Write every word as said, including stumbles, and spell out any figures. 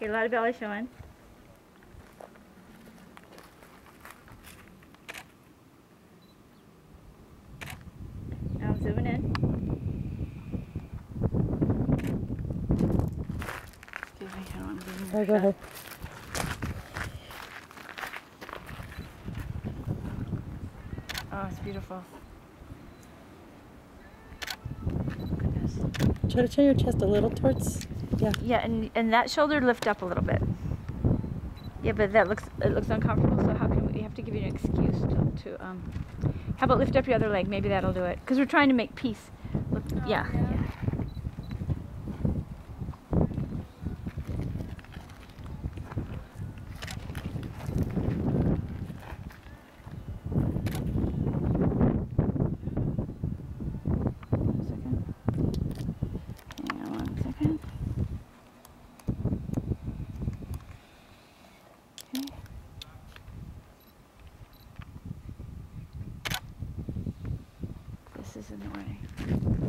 Okay, a lot of belly showing. Now I'm zooming in. Excuse me, I don't want to be in your Oh, go ahead. Oh, it's beautiful. Try to turn your chest a little towards, yeah. Yeah, and and that shoulder lift up a little bit. Yeah, but that looks it looks uncomfortable. So how can we? We have to give you an excuse to, to um. How about lift up your other leg? Maybe that'll do it. Because we're trying to make peace. Look, Oh, yeah. yeah. yeah. One second. Hang on one second. Okay. This is in the way.